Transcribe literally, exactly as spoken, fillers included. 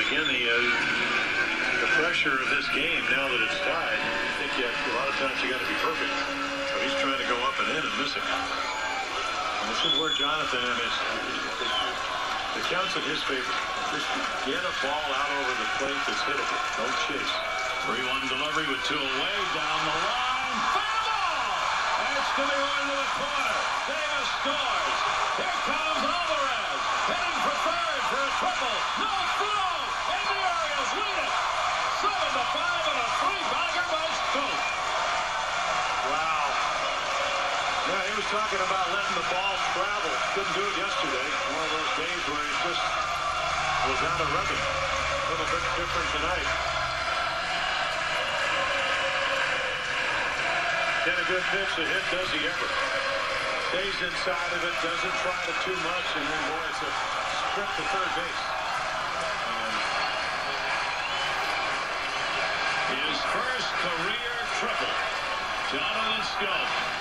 Again, the uh, the pressure of this game now that it's tied. I think you have, a lot of times you got to be perfect. But he's trying to go up and in and miss it. And this is where Jonathan and his the counts in his favor. Just get a ball out over the plate that's hittable. Don't chase. three one delivery with two away down the line. Foul ball! It's to be run to the corner. Davis scores. Here comes Alvarez. Hitting for third for a triple. No throw. And the Orioles lead it. seven to five and a three-bagger by Scope. Wow. Yeah, he was talking about letting the ball travel. Couldn't do it yesterday. One of those games where he just was out of rhythm. A little bit different tonight. Get a good pitch to hit, does he ever? Stays inside of it, doesn't try to too much, and then boy, it's a sprint to third base. And his first career triple. Jonathan Scope.